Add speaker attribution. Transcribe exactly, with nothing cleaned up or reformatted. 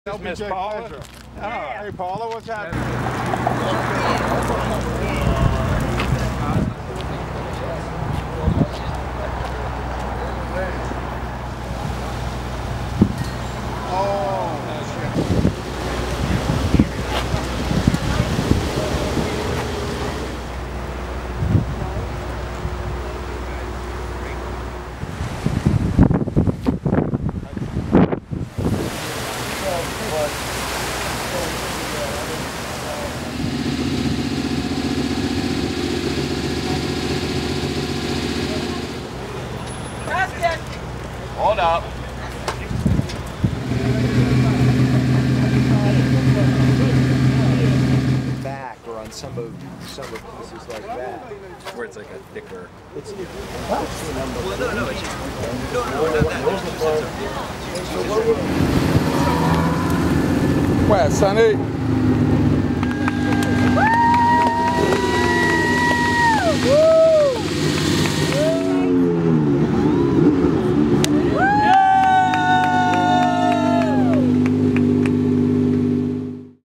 Speaker 1: This Miss Paula.
Speaker 2: Oh, hey Paula, what's happening?
Speaker 1: Hold up.
Speaker 3: Back or on some of some of pieces like that,
Speaker 1: Where it's like a thicker.
Speaker 3: it's
Speaker 4: Well, no, no, it's just, no, no, not that. There's two sets of.
Speaker 2: Where, Sonny?